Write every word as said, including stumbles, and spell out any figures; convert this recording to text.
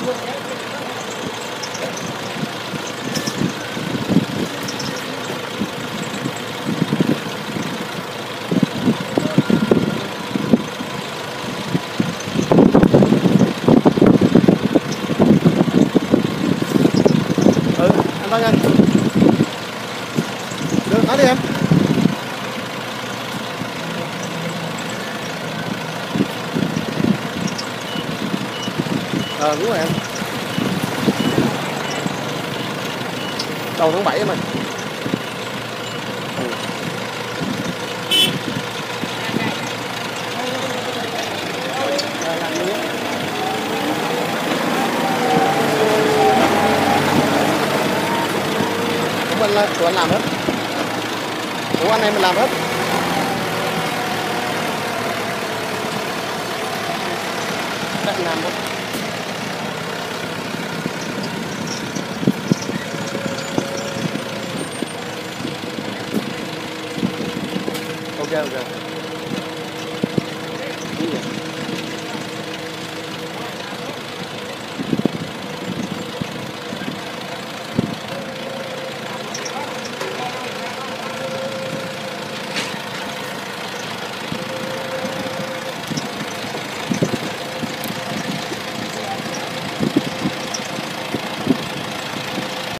Ừ, anh Văn ơi. Được, nói đi em. Ờ, đúng rồi em. Đầu tháng bảy em ơi. Ừ. Rồi, làm luôn. Tụi anh, tụi anh làm hết. Tụi anh em mình làm hết. Các anh làm hết. Ok ok.